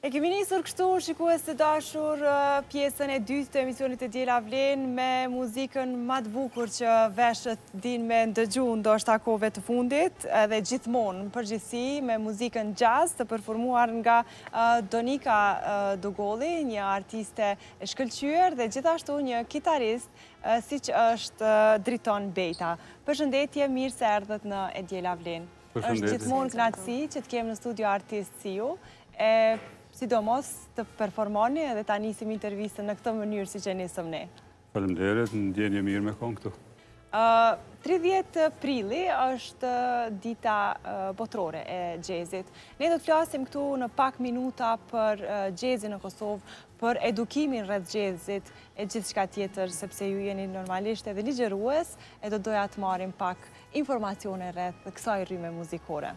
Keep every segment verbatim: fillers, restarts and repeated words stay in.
E kemi nisur kështu, shikues të dashur, pjesën e dytë të emisionit e Djela Vlen me muzikën më të bukur që veshët din me ndëgju ndoshta kohëve të fundit, edhe gjithmonë në përgjithësi me muzikën jazz të performuar nga Donika Dugolli, një artiste e shkëlqyer dhe gjithashtu një kitarist siç është Driton Bejta. Përshëndetje, mirë se erdhët në e Djela Vlen. Është gjithmonë kënaqësi që të kemë në studio artist si ju, e sidomos të performoni edhe ta nisim intervistën në këtë mënyrë si që nisëm ne. Faleminderit, ndjenje mirë me kon këtu. tridhjetë prilli është dita botërore e xhezit. Ne do të flasim këtu në pak minuta për xhezin në Kosovë, për edukimin rreth xhezit e gjithçka tjetër, sepse ju jeni normalisht edhe ligjërues, e do doja të marrim pak informacione rreth kësaj rrymë muzikore.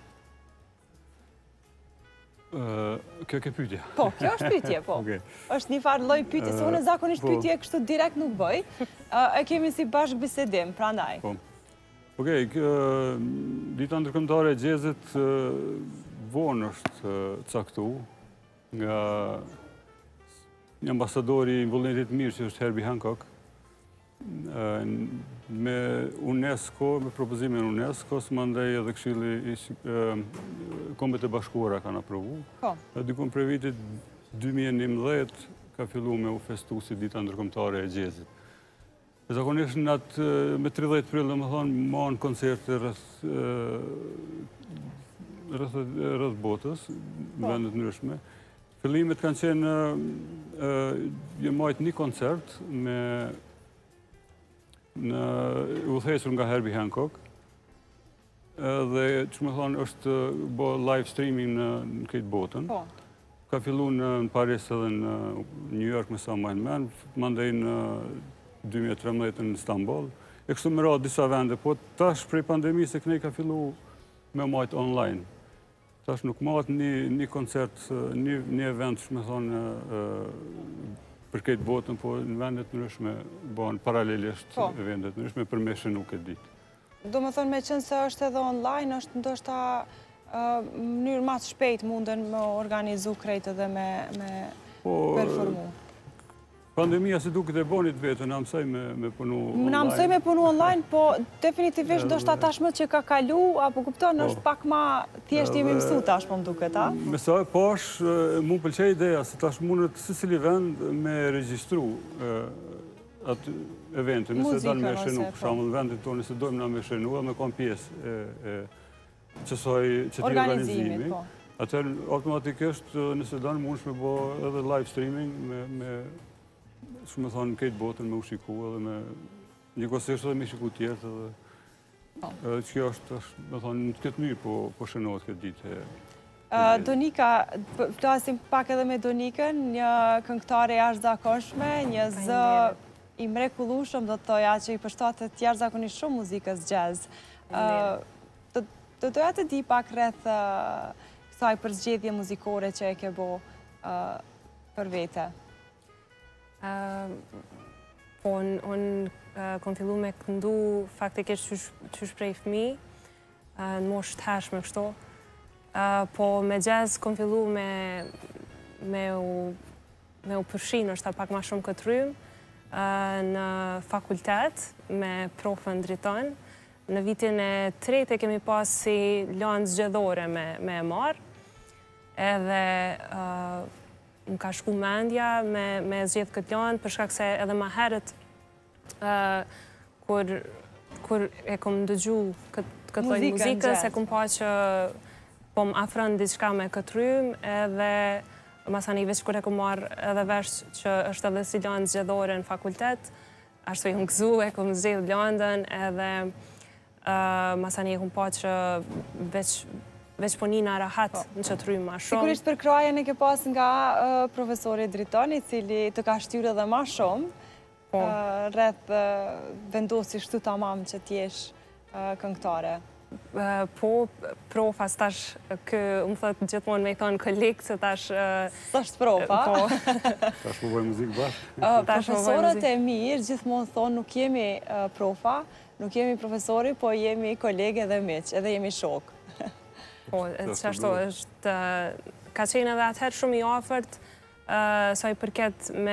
Kjo ke pyetje? Po, kjo është pyetje, po. është një farë lloj pyetje, se unë zakonisht pyetje kështu direkt nuk bëj. E kemi si bashkë bisedim, prandaj. Po. Okej, dita ndërkombëtare e xhezit vonë është caktuar nga një ambasadori i vullnetit mirë që është Herbie Hancock, me UNESCO, me propozimin UNESCO, së mandej edhe Këshilli i Kombeve të Bashkuara kanë aprovu. Dikun prej vitit dy mijë e njëmbëdhjetë ka fillu me u festu si dita ndërkombëtare e xhezit. Zakonisht në atë me tridhjetë prill, domethënë, marrin koncerte rreth rreth botës, në vende të ndryshme. Fillimet kanë qenë jë majt një koncert me në udhëhequr nga Herbie Hancock, dhe që më thonë është bo live streaming në këtë botën. Ka fillu në Paris edhe në New York me sa majnë men, mandej në dy mijë e trembëdhjetë në Istanbul, e kështu më ra disa vende, po tash prej pandemisë e kënej ka fillu me majtë online. Tash nuk majtë një koncert, një event, që më thonë, për këtë botën, po në vendet nërëshme, bëhen paralelisht vendet nërëshme, për meshe nuk e ditë. Do më thonë me qënë se është edhe online, është ndoshta mënyrë ma të shpejt munden me organizu krejtë edhe me performu. Pandemia si duket e bonit vetë, në mësaj me punu online. Në mësaj me punu online, po definitivisht ndoshta tashmë që ka kalu, apo kupton, është pak ma thjesht jemi mësu tashmë më duket, a? Me sa, po është, mu pëlqej ideja, se tash mundet si cili vend me regjistru atë eventin, nëse dalë me shenu, për shamull vendin tonë, nëse dojmë na me shenu, dhe me kom pjesë e qësoj qëti organizimi. Atër, automatikisht, nëse dalë mund shme bo edhe live streaming me shumë me thonë në këtë botën me u shiku edhe me njëkosisht edhe me shiku tjetë edhe që kjo është me thonë në këtë mirë po shënohet këtë ditë. Donika, flasim pak edhe me Donikën, një këngëtare jashtëzakonshme, një zë i mrekullueshëm do të thoja që i përshtatet jashtëzakonisht shumë muzikës jazz. Do doja të di pak rreth kësaj përzgjedhje muzikore që e ke bo për vete. Po, unë kom fillu me këndu faktikisht qysh prej fëmi, në moshë të hershme kështu. Po, me jazz kom fillu me u përshin, është ta pak ma shumë këtë rrymë, në fakultet, me profën Driton. Në vitin e tretë e kemi pas si lanë zgjedhore me e marë, edhe më ka shku mendja me zgjedh këtë lanë, për shkak se edhe ma herët kur e kom ndëgju këtë loj muzikës, e kom pa që po më afrën diçka me këtë rrymë, edhe masani veç kur e kom marrë edhe vesh që është edhe si lanë zgjedhore në fakultet, ashtu e kom gëzu, e kom zgjedh landën, edhe masani e kom pa që veç veç po njëna rahat në që të rrymë ma shumë. Sigurisht për krajen e ke pas nga profesori Dritoni, cili të ka shtyre dhe ma shumë, rreth vendosi shtu të mamë që t'jesh këngëtare. Po, profa, stash, më thëtë gjithmonë me i thonë kolik, se tash... Tash të profa? Tash më bëjë muzikë bashkë. Profesorët e mirë gjithmonë thonë nuk jemi profa, nuk jemi profesori, po jemi kolege dhe miq, edhe jemi shokë. Po, që ashtu është ka qenë edhe atëherë shumë i afërt sa i përket me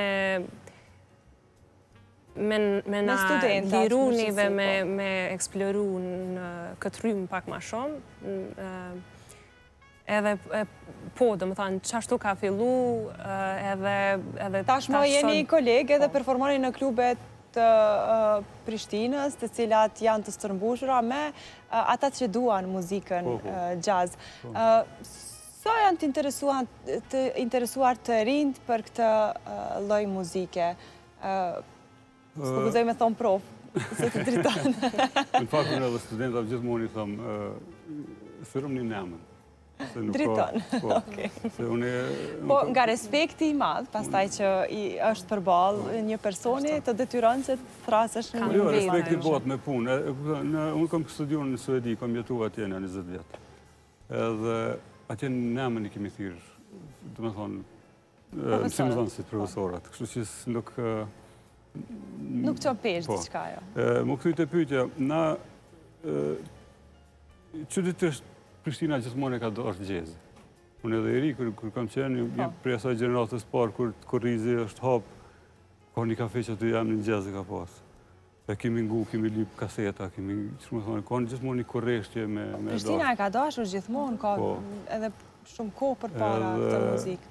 me na liruni dhe me eksploru në këtë rrymë pak ma shumë. Edhe po, dhe më thanë, qashtu ka fillu edhe... Tashmë jeni kolegë edhe performoni në klubet të Prishtinës, të cilat janë të stërmbushura me ata që duan muzikën jazz. Sa janë të interesuar të rinjt për këtë lloj muzike? S'po guzoj me thonë prof, se të dritan. Në faktin edhe studentave gjithmonë i thëmë, thyrëm një nemën. Driton, okej. Po, nga respekti i madh, pastaj që është përballë një personi, të detyron që të thrasësh në një Jo, respekti botë me punë. Unë kam studiuar në Suedi, kam jetu atje në njëzet vjetë. Edhe atje në nemën i kemi thyrë, të me thonë, mësim dhënësit profesorat. Kështu që nuk... Nuk që pesh diçka jo. Më këthyt e pyetja, na... Qëditësht Prishtina gjithmonë e ka dorë gjezë. Unë edhe i ri, kër kam qenë, prej asaj gjeneratës parë, kur rizi është hapë, ka një kafe që të jam në gjezë ka pasë. E kemi ngu, kemi lip kaseta, kemi, që më thonë, ka gjithmonë një korreshtje me dorë. Prishtina e ka dashur gjithmonë, ka edhe shumë kohë për para këtë muzikë.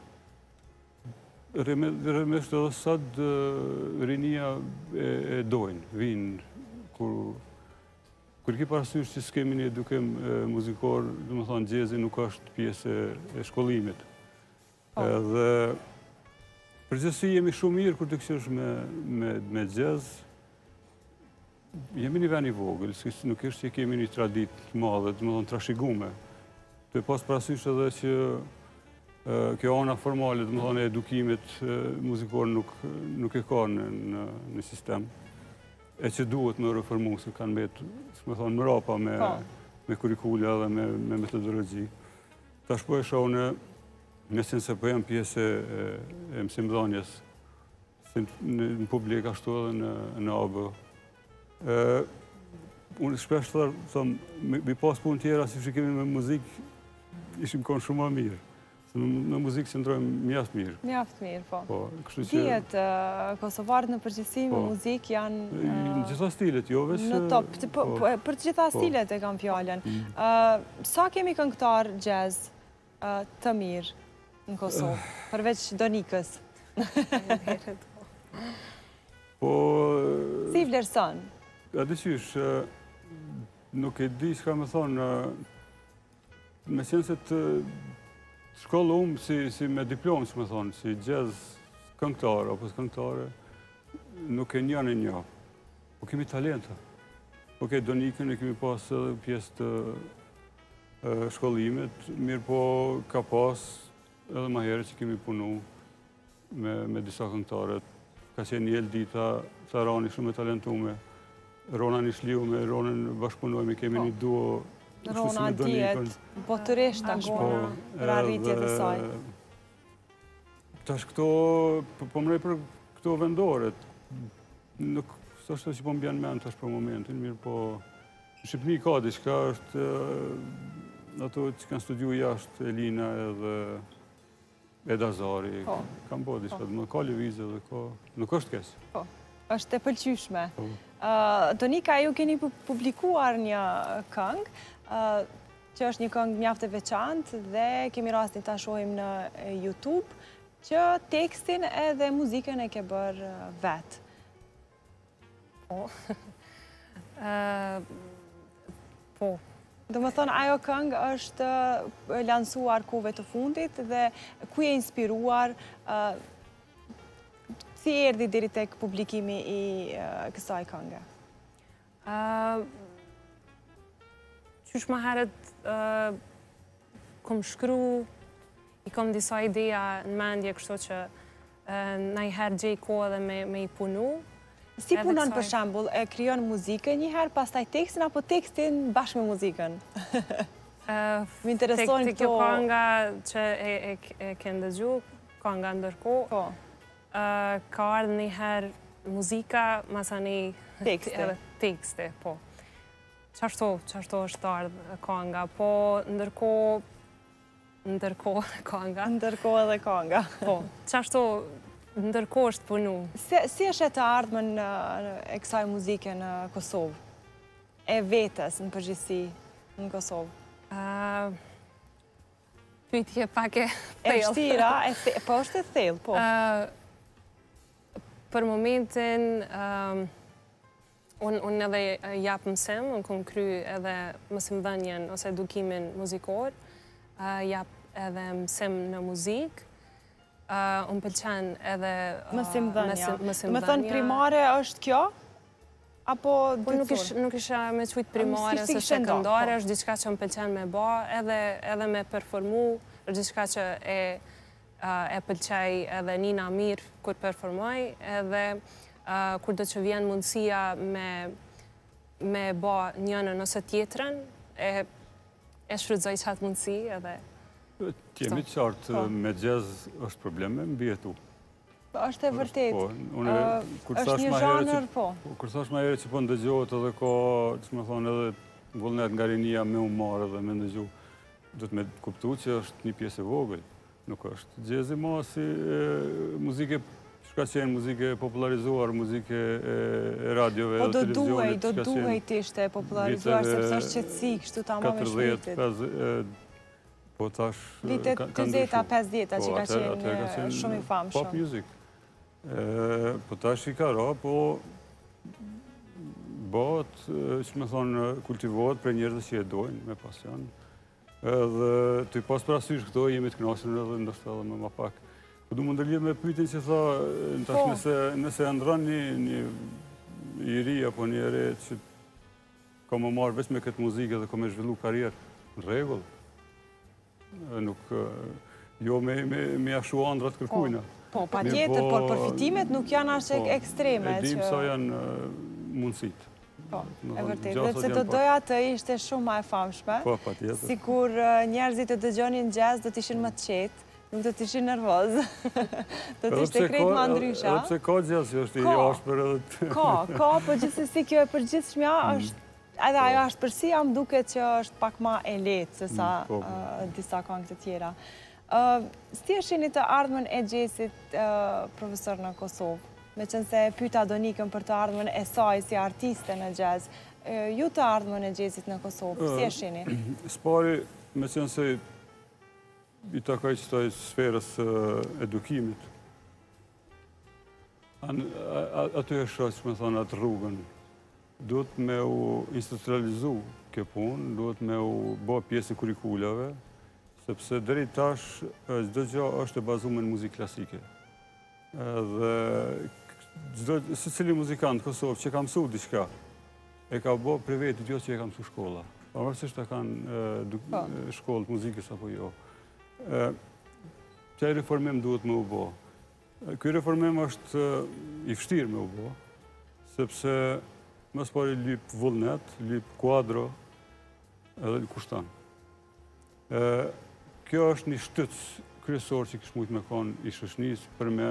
Remesht edhe sot rinia e dojnë, vinë, kur Kër ki parasysh që s'kemi një edukim muzikor, dhe më thonë, gjezi nuk është pjesë e shkollimit. Dhe përgjithësi jemi shumë mirë kër të këshësh me gjez, jemi një ven i vogël, nuk është që kemi një tradit madhe, dhe më thonë, trashigume. Të pas parasysh edhe që kjo ana formale, dhe më thonë, edukimit muzikor nuk e ka në sistem. E që duhet me reformu, se kanë betë, me thonë, më rapa me kurikulla dhe me metodologi. Ta shpo e shohë në, në sinë se po jam pjesë e mësimdhënies, në publik ashtu edhe në A B. Unë shpesh të thëmë, mi pas punë tjera, si që kemi me muzikë, ishim konë shumë më mirë. Në muzikë që ndrojmë mjaftë mirë. Mjaftë mirë, po. Dijet, kosovarët në përgjithësi me muzikë janë... Në gjitha stilet, jo veç... Në top, për gjitha stilet e kam fjallën. Sa kemi këngëtar jazz të mirë në Kosovë, përveç Donikës? Po... Si i vlerëson? A dyqysh, nuk e di që ka me thonë, me qenë se të... Shkollë umë si me diplomë, që me thonë, si jazz këngëtare, apo këngëtare, nuk e njën e një. Po kemi talenta. Okej, Donikën e kemi pas edhe pjesë të shkollimit, mirë po ka pas edhe ma herë që kemi punu me disa këngëtare. Ka qenë një Eldita, Tharani shumë e talentume, Rona një shliu me Ronën bashkëpunojme, kemi një duo. Rona djetë, botërisht agona, për arritjet e saj. Tash këto, po mërej për këto vendoret, nuk, së është që po më bjanë men tash për momentin, mirë po, në Shqipni ka diçka është, ato që kanë studiu jashtë, Elina edhe Eda Zari, kanë po diçka, dhe më ka lëvizje dhe ka, nuk është kesë. Po, është e pëlqyshme. Donika, ju keni publikuar një këngë, që është një këngë mjaftë e veçantë dhe kemi rastin ta shohim në YouTube, që tekstin edhe muzikën e ke bërë vetë. Po. Po. Do më thonë, ajo këngë është lansuar kohëve të fundit dhe ku je inspiruar, si erdhi deri tek publikimi i kësaj këngë? Qysh më herët kom shkru, i kom disa ideja në mendje, kështu që na i herë gjej kohë dhe me i punu. Si punon për shambull, e kryon muzikën një herë, pas taj tekstin, apo tekstin bashkë me muzikën? Më interesojnë këto... Kjo kanga që e ke ndëgju, kanga ndërko, ka ardhë një herë muzika, masani tekste, po. Qashto, qashto është ardhë kanga, po ndërko ndërkohë kanga. Ndërkohë edhe kanga. Po, qashtu ndërkohë është punu. Si është e të ardhmen e kësaj muzike në Kosovë? E vetës në përgjithësi në Kosovë? Pyetje pak e thellë. E vështira, po është e thellë, po. Për momentin, unë edhe japë mësim, unë këmë kry edhe mësimdhënien ose edukimin muzikor, japë edhe mësim në muzikë, unë pëlqen edhe mësimdhënja. Më thënë primare është kjo? Apo dytësore? Nuk isha me qujtë primare ose sekundare, është diçka që më pëlqen me ba, edhe me performu, është diçka që e pëlqej edhe Nina mirë kur performoj, edhe kur do që vjen mundësia me ba njënën ose tjetërën, e shfrytëzoj qatë mundësi edhe... Kemi qartë me jazz është probleme mbi e tu. është e vërtet. është një zhanër, po. Kur thash ma herë që po ndëgjohet edhe ka, që me thonë edhe vullnet nga rinia me u marë edhe me ndëgju, do të me kuptu që është një pjesë e vogël. Nuk është. Jazzi ma si muzike, shka qenë muzike popularizuar, muzike e radiove dhe televizionit. Po do duhej, do duhej t'ishte popularizuar, sepse është qëtësi, kështu ta ma me shmitit. Po tash... Vite dyzeta pesdhjeta që ka qenë shumë i famë shumë. Pop music. Po tash i ka ra, po bot, që me thonë, kultivohet për njerëzë që e dojnë, me pasion. Edhe të i pas për asysh këto, jemi të knasën edhe ndoshta edhe me ma pak. Po du më ndërlidh me pytin që tha, tash nëse e ndran një i ri apo një ere që ka më marrë veç me këtë muzikë dhe ka me zhvillu karierë, në regull. Nuk, jo me ashu andrat kërkujna. Po, pa tjetër, por përfitimet nuk janë ashtë ekstreme. E dim sa janë mundësit. Po, e vërtet. Dhe që të doja të ishte shumë ma e famshme. Po, pa tjetër. Si kur njerëzit të dëgjonin jazz, do t'ishin më të qetë, nuk do t'ishin nervoz. Do t'ishte krejt ma ndrysha. Edhe pse ka jazz, jo është i ashpër edhe... Ka, ka, po gjithësësi kjo e përgjithshmja është... Edhe ajo është përsi jam duke që është pak ma e letë se sa disa këngë të tjera. Si e shini të ardhmen e jazzit profesor në Kosovë? Me qënë se pyta Donikën për të ardhmen e saj si artiste në jazz. Ju të ardhmen e jazzit në Kosovë, si e shini? Spari, me qënë se i takaj qëtaj sferës edukimit, aty e shë që me thonë atë rrugën, duhet me u institucionalizu kjo punë, duhet me u bo pjesë e kurikullave, sepse dheri tash çdo gjë është e bazuar në muzikë klasike. Dhe se cili muzikant Kosovë që ka mësu diçka, e ka bo për vetë jo që e ka mësu shkolla. Pavarësisht e kanë shkollë muzikës apo jo. Këj reformim duhet me u bo. Këj reformim është i vështirë me u bo, sepse mësë pari lyp vullnet, lyp kuadro edhe kushtan. Kjo është një shtytës kryesor që kështë mujtë me konë i shëshnis për me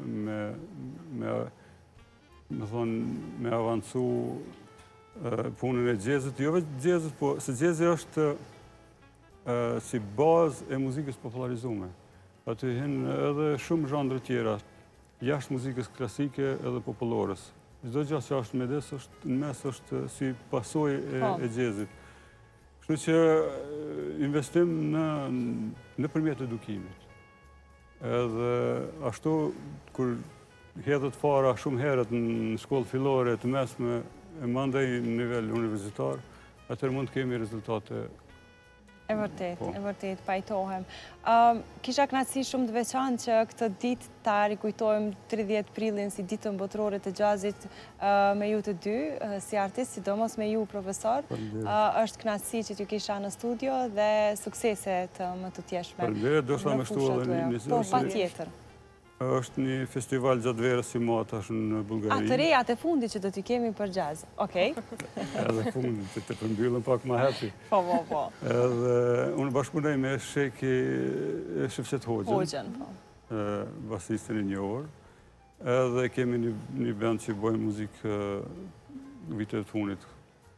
me thonë me avancu punën e jazzit. Jo vetë jazzit, po se jazzit është si bazë e muzikës popularizume. Aty hinë edhe shumë zhandrë tjera, jashtë muzikës klasike edhe popullorës. Çdo gjë që është mes është në mes është si pasojë e jazzit. Kështu që investim në nëpërmjet edukimit. Edhe ashtu kur hedhet fara shumë herët në shkollë fillore të mesme e mandej në nivel universitar, atëherë mund të kemi rezultate. E vërtet, e vërtet, pajtohem. Kisha knatësi shumë të veçantë që këtë ditë ta rikujtojmë tridhjetë prillin si ditën botërore të jazzit me ju të dy, si artist, sidomos me ju, profesor. Është knatësi që t'ju kisha në studio dhe suksese të më të tjeshme. Përndirë, do shta me shtu edhe një... Po, pa tjetër. është një festival gjatë verës si mata është në Bulgari. A, të rejat e fundi që do t'i kemi për jazz, okej. Edhe fundi, që të përmbyllën pak ma happy. Po, po, po. Edhe unë bashkëpunej me Sheki Shifqet Hoxhen. Hoxhen, po. Basistin e një orë. Edhe kemi një band që bojnë muzikë vitet të fundit.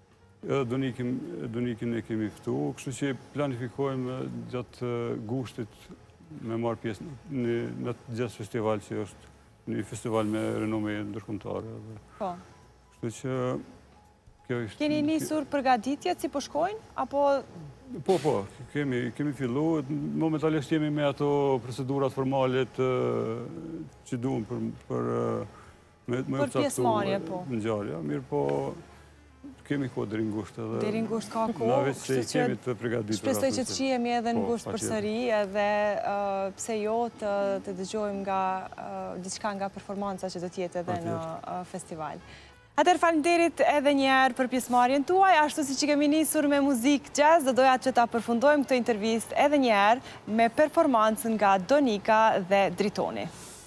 Do nikin e kemi ftu, kështu që planifikojmë gjatë gushtit me marrë pjesë në gjatë festival që është një festival me renome ndërkombëtare. Po. Kështu që kjo ishte... Keni nisur përgatitjet si po shkojnë, apo... Po, po, kemi fillu. Momentalisht jemi me ato procedurat formalet që duhem për Për pjesëmarrje, po. Në ngjarje, mirë po kemi kohë deri ngusht edhe... Deri ngusht ka kohë. Na veç se kemi të përgatitur. Shpresoj që të qihemi edhe ngusht përsëri, edhe pse jo të dëgjojmë nga diçka nga performanca që do të jetë edhe në festival. Atëherë faleminderit edhe një herë për pjesëmarrjen tuaj, ashtu siç kemi nisur me muzikë jazz, do doja që ta përfundojmë këtë intervistë edhe një herë me performancën nga Donika dhe Dritoni.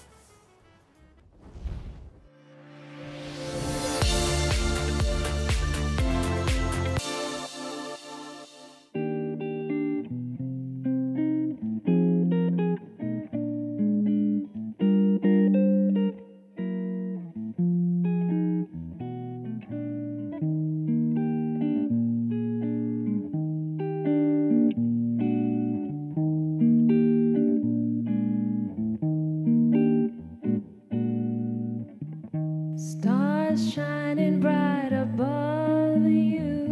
Stars shining bright above you.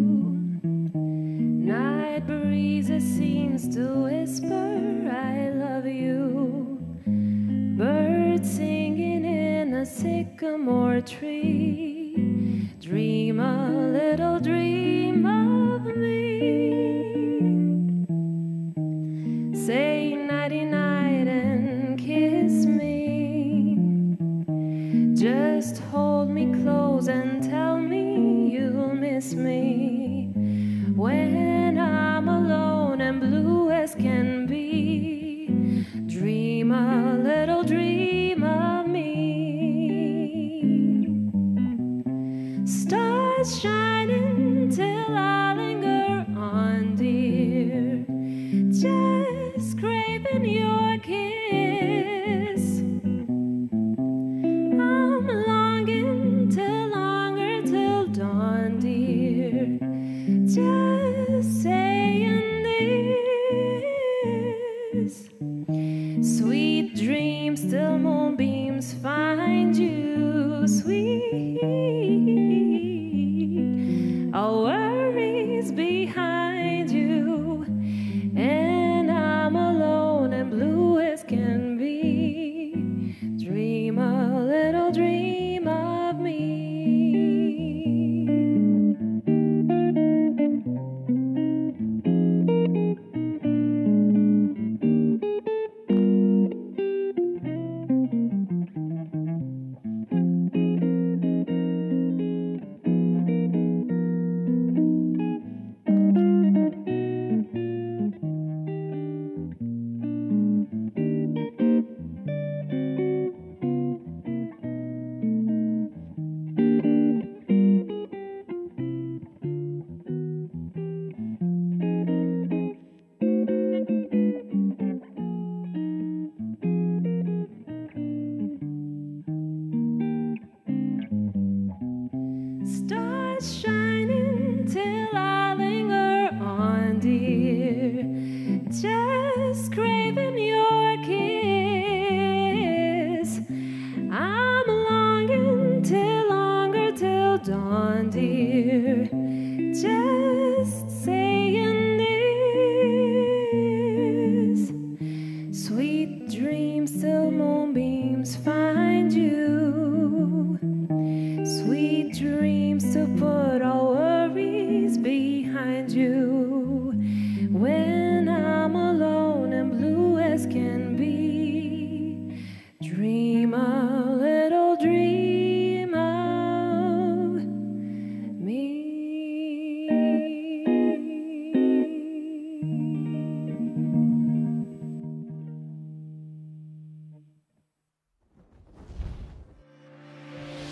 Night breezes seems to whisper, I love you. Birds singing in a sycamore tree. Dream a little dream of me. Say nighty night and kiss me. Just hold me close and tell me you'll miss me when I'm alone and blue as can be. Dream a little dream of me. Stars shining till I linger on, dear, just craving your kiss. Just saying this. Sweet dreams till moonbeams find you, sweet. All worries behind you, and I'm alone and blue as can be. Dream a little dream of me. Stars shining till I linger on, dear, just craving your kiss. I'm longing till longer till dawn, dear, just saying this. Sweet dreams till moonbeams find you. Sweet dreams to put